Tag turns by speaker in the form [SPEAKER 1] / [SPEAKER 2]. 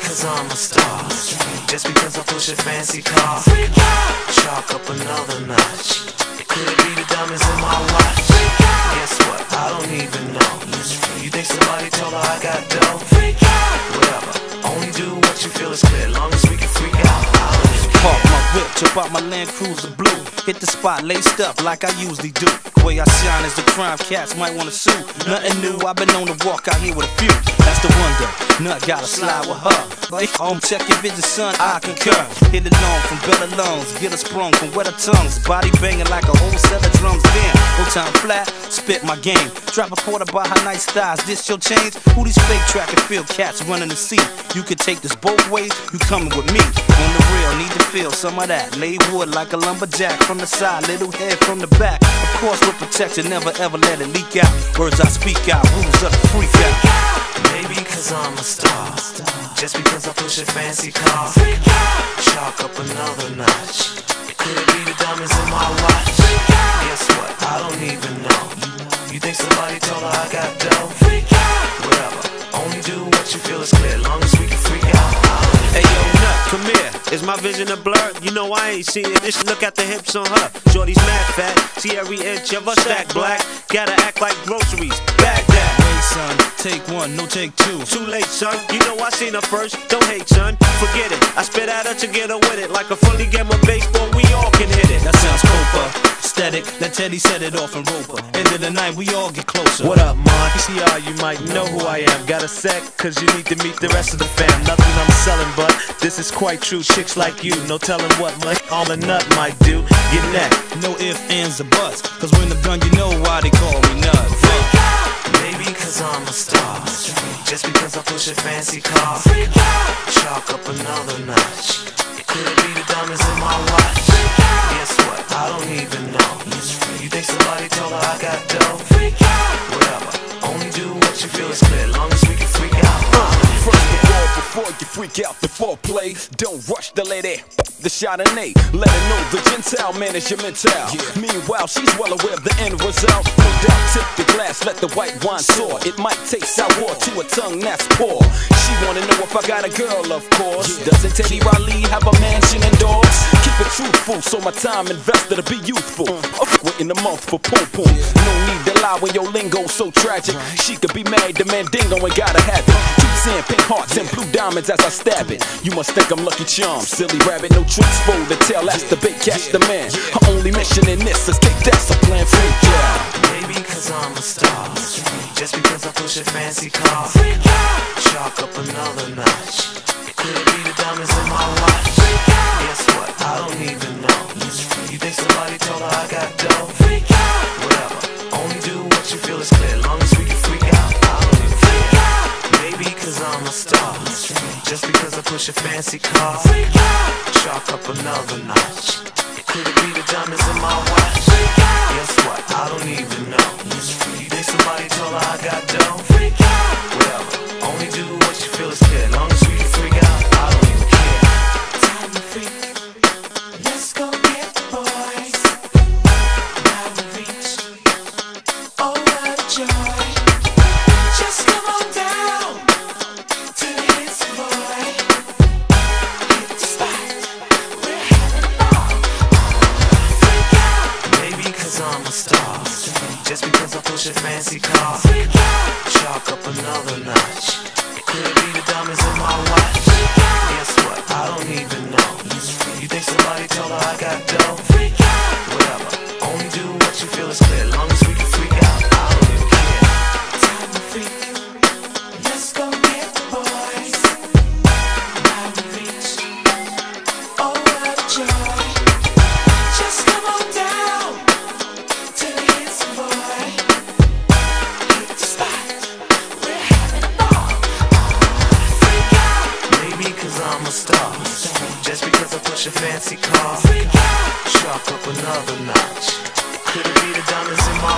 [SPEAKER 1] cause I'm a star. Just because I push a fancy car. Chalk up another notch. It could be the diamonds in my watch. Guess what? I don't even know. You think somebody told her I got dough? Whatever. Only do what you feel is clear. Long as we can freak out.
[SPEAKER 2] Park my whip, jump out my Land Cruiser blue. Hit the spot laced up like I usually do. The way I shine is the crime cats might wanna sue. Nothing new, I've been known to walk out here with a few. That's the wonder, nut gotta slide with her. Home, check your vision, son, I concur. Hit it long from better lungs, get a sprung from wetter tongues. Body banging like a whole set of drums. Damn, no time flat, spit my game. Drop a quarter by her nice thighs, this your change? Who these fake track and field cats running the sea? You could take this both ways, you coming with me. On the real, need to feel some of that. Lay wood like a lumberjack from the side, little head from the back. Of course with protection, never ever let it leak out. Words I speak out, rules of the freak out.
[SPEAKER 1] Maybe cause I'm a star. Just because I push a fancy car. Chalk up another notch. It could be the diamonds in my watch. Guess what? I don't even know. You think somebody told her I got dough? Whatever. Only do what you feel is clear. Long as we can freak out.
[SPEAKER 3] Hey yo, Nut, come here. Is my vision a blur? You know I ain't seen it. Just look at the hips on her. Shorty's mad fat. See every inch of her stack black. Gotta act like groceries. Bag that.
[SPEAKER 2] Wait, son, take one, no take two.
[SPEAKER 3] Too late, son. You know I seen her first. Don't hate, son. Forget it. I spit at her to get her with it. Like a fully game of baseball, we all can hit it.
[SPEAKER 2] That sounds copa. Static, let Teddy set it off and rope her. End of the night, we all get closer.
[SPEAKER 3] What up, Mon? CR, you might know who I am. Got a sec, cause you need to meet the rest of the fam. Nothing I'm selling, but this is quite true. Chicks like you, no telling what all a nut might do. Your neck.
[SPEAKER 2] No ifs, ands, or buts. Cause when I'm done, you know why they call me Nut.
[SPEAKER 1] Maybe cause I'm a star. Just because I push a fancy car. Chalk up another notch. It could be the diamonds in my watch. Guess what? I don't even know. You think somebody told her I got dough? Whatever. Only do what you feel is clear. Long as we can freak out.
[SPEAKER 4] First of all, before you freak out the foreplay, don't rush the lady, the Chardonnay. Let her know the Gentile man is your mental. Meanwhile, she's well aware of the end result. No doubt, tip the glass, let the white wine soar. It might taste sour to a tongue that's poor. She wanna know if I got a girl, of course. Doesn't Teddy Riley have a mansion and dogs? Keep it truthful, so my time invested to be youthful. Waiting a month for pom pom. No need to lie when your lingo's so tragic. She could be married to Mandingo and gotta have it. Keep saying pink hearts and blue diamonds as I stab it. You must think I'm Lucky Charms, silly rabbit. No tricks for the tail, that's the bait, catch the man. Her only mission in this is kick, that's a plan, freak out.
[SPEAKER 1] Maybe cause I'm a star. Just because I push a fancy car. Chalk up another notch. It could be the diamonds in my watch. Guess what? I don't even know. You think somebody told her I got dough? Whatever. Only do what you feel is clear. Long as we can freak out. I don't even care. Maybe cause I'm a star. Just because I push a fancy car. Chalk up another notch. It could be the diamonds in my watch. Guess what? I don't even know. You think somebody told her I got dough? Whatever. Only do what you feel is clear. Long as we can freak out, I don't even care. Time to freak. Let's go get the boys. Now we reach. Oh, what a joy. Just come on down to the hits, boy. Hit the spot. We're having a ball. Freak out. Maybe cause I'm a star. Just because I push a fancy car. Chalk up another notch. It could be the diamonds in my watch. Guess what? I don't even know. You think somebody told her I got dough? Whatever. Only do what you feel is clear. Long as we can freak out, I don't even care. Time to freak. Let's go get the boys. Now we reach. Oh, what a joy. Just come on down to the hits, boy. Hit the spot. We're having a ball. Freak out. Maybe cause I'm a star. Just because I push a fancy car. Chalk up another notch. Could it be the diamonds in my